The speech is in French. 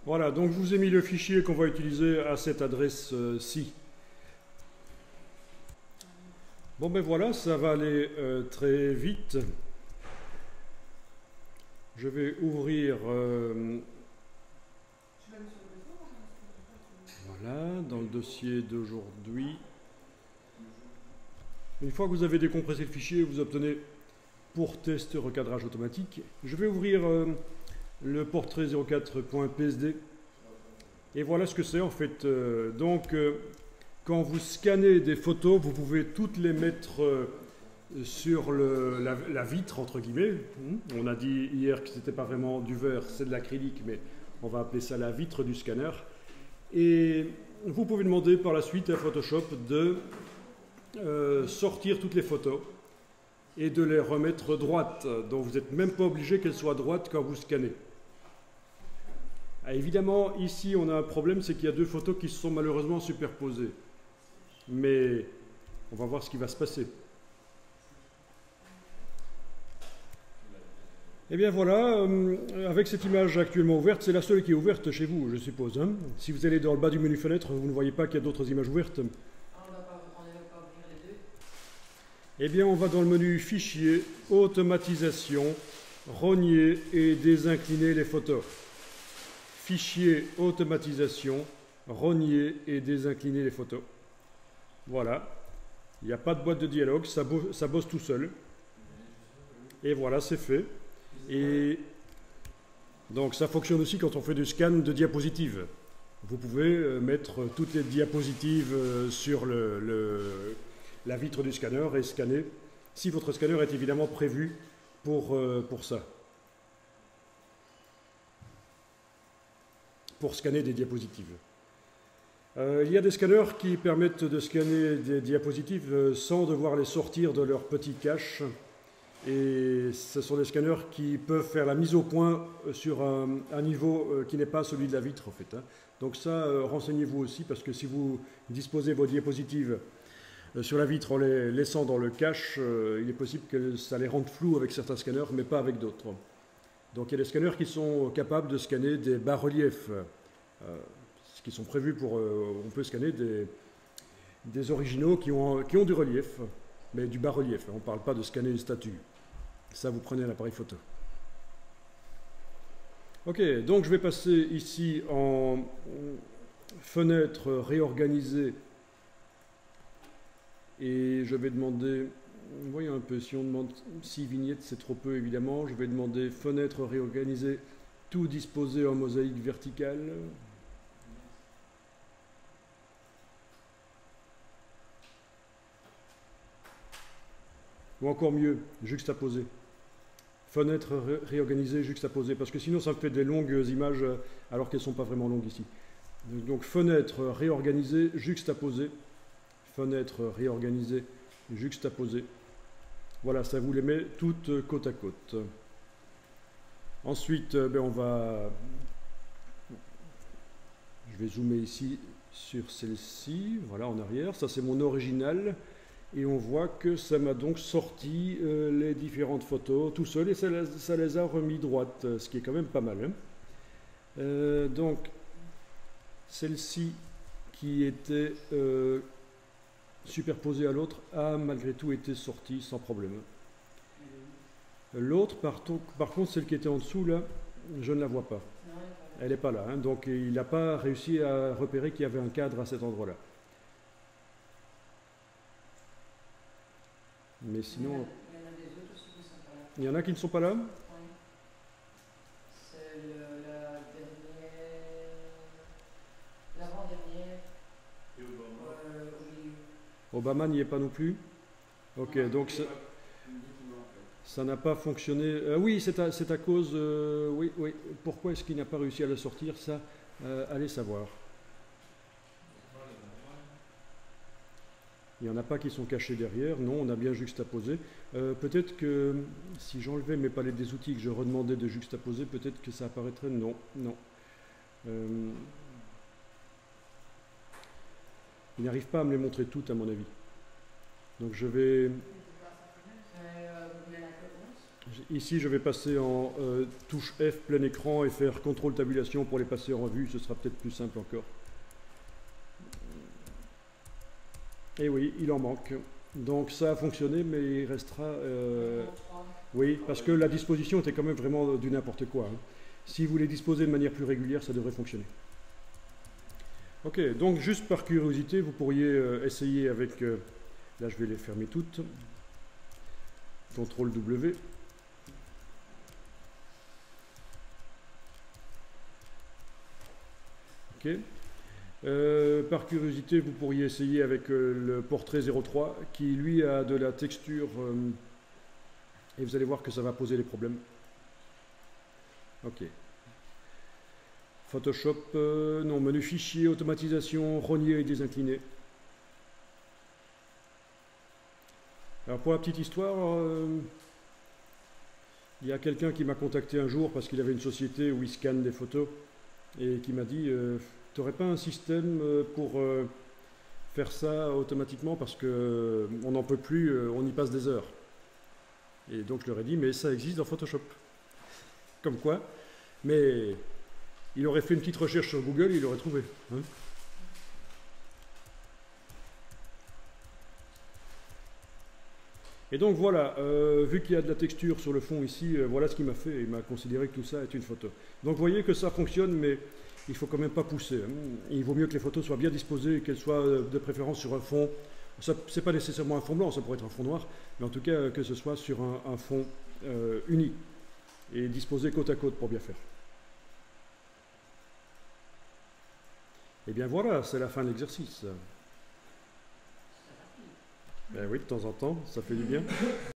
Voilà, donc je vous ai mis le fichier qu'on va utiliser à cette adresse-ci. Bon ben voilà, ça va aller très vite. Je vais ouvrir, voilà, dans le dossier d'aujourd'hui. Une fois que vous avez décompressé le fichier, vous obtenez pour test recadrage automatique. Je vais ouvrir le portrait 04.psd. Et voilà ce que c'est en fait. Quand vous scannez des photos, vous pouvez toutes les mettre sur la vitre, entre guillemets. On a dit hier que ce n'était pas vraiment du verre, c'est de l'acrylique, mais on va appeler ça la vitre du scanner. Et vous pouvez demander par la suite à Photoshop de sortir toutes les photos et de les remettre droites. Donc vous n'êtes même pas obligé qu'elles soient droites quand vous scannez. Ah, évidemment, ici on a un problème, c'est qu'il y a deux photos qui se sont malheureusement superposées. Mais on va voir ce qui va se passer. Et bien voilà, avec cette image actuellement ouverte, c'est la seule qui est ouverte chez vous, je suppose. Hein. Si vous allez dans le bas du menu fenêtre, vous ne voyez pas qu'il y a d'autres images ouvertes. Eh bien, on va dans le menu Fichier, Automatisation, rogner et désincliner les photos. Fichier, Automatisation, rogner et désincliner les photos. Voilà. Il n'y a pas de boîte de dialogue, ça bosse tout seul. Et voilà, c'est fait. Et donc ça fonctionne aussi quand on fait du scan de diapositives. Vous pouvez mettre toutes les diapositives sur la vitre du scanner et scanner, si votre scanner est évidemment prévu pour ça. Pour scanner des diapositives. Il y a des scanners qui permettent de scanner des diapositives sans devoir les sortir de leur petit cache. Et ce sont des scanners qui peuvent faire la mise au point sur un niveau qui n'est pas celui de la vitre en fait. Hein. Donc ça, renseignez-vous aussi parce que si vous disposez vos diapositives sur la vitre en les laissant dans le cache, il est possible que ça les rende floues avec certains scanners mais pas avec d'autres. Donc il y a des scanners qui sont capables de scanner des bas-reliefs, qui sont prévus pour... on peut scanner des originaux qui ont du relief, mais du bas-relief. On ne parle pas de scanner une statue. Ça, vous prenez l'appareil photo. Ok, donc je vais passer ici en fenêtre réorganisée et je vais demander... Voyons un peu, si on demande 6 vignettes, c'est trop peu évidemment. Je vais demander fenêtre réorganisée, tout disposé en mosaïque verticale. Ou encore mieux, juxtaposé. Fenêtre réorganisée, juxtaposée, parce que sinon ça me fait des longues images alors qu'elles ne sont pas vraiment longues ici. Donc fenêtre réorganisée, juxtaposée. Fenêtre réorganisée, juxtaposée. Voilà, ça vous les met toutes côte à côte. Ensuite, je vais zoomer ici sur celle-ci, voilà en arrière, ça c'est mon original. Et on voit que ça m'a donc sorti les différentes photos tout seul et ça les a remis droites, ce qui est quand même pas mal. Hein. Donc, celle-ci qui était superposée à l'autre a malgré tout été sortie sans problème. L'autre, par contre, celle qui était en dessous, là, je ne la vois pas. Elle n'est pas là. Hein. Donc, il n'a pas réussi à repérer qu'il y avait un cadre à cet endroit-là. Mais sinon, il y en a qui ne sont pas là. Oui. C'est l'avant-dernière. Et Obama n'y est pas non plus. Ok, donc ça n'a pas fonctionné. Oui, c'est à cause... oui. Pourquoi est-ce qu'il n'a pas réussi à le sortir? Ça, allez savoir. Il n'y en a pas qui sont cachés derrière. Non, on a bien juxtaposé. Peut-être que si j'enlevais mes palettes des outils et que je redemandais de juxtaposer, peut-être que ça apparaîtrait. Non. Il n'arrive pas à me les montrer toutes, à mon avis. Donc je vais... Ici, je vais passer en touche F plein écran et faire contrôle tabulation pour les passer en revue. Ce sera peut-être plus simple encore. Et oui, il en manque. Donc ça a fonctionné, mais il restera... oui, parce que la disposition était quand même vraiment du n'importe quoi. Hein. Si vous les disposez de manière plus régulière, ça devrait fonctionner. Ok, donc juste par curiosité, vous pourriez essayer avec... là, je vais les fermer toutes. CTRL W. Ok. Par curiosité, vous pourriez essayer avec le portrait 03 qui lui a de la texture et vous allez voir que ça va poser des problèmes. Ok. Photoshop, non, menu fichier, automatisation, rogner et désincliner. Alors pour la petite histoire, il y a quelqu'un qui m'a contacté un jour parce qu'il avait une société où il scanne des photos et qui m'a dit tu n'aurais pas un système pour faire ça automatiquement parce que on n'en peut plus, on y passe des heures. Et donc je leur ai dit mais ça existe dans Photoshop. Comme quoi. Mais il aurait fait une petite recherche sur Google, il l'aurait trouvé. Hein. Et donc voilà, vu qu'il y a de la texture sur le fond ici, voilà ce qu'il m'a fait. Il m'a considéré que tout ça est une photo. Donc vous voyez que ça fonctionne, mais il ne faut quand même pas pousser. Hein. Il vaut mieux que les photos soient bien disposées et qu'elles soient de préférence sur un fond. Ce n'est pas nécessairement un fond blanc, ça pourrait être un fond noir, mais en tout cas que ce soit sur un fond uni et disposé côte à côte pour bien faire. Et bien voilà, c'est la fin de l'exercice. Ben oui, de temps en temps, ça fait du bien.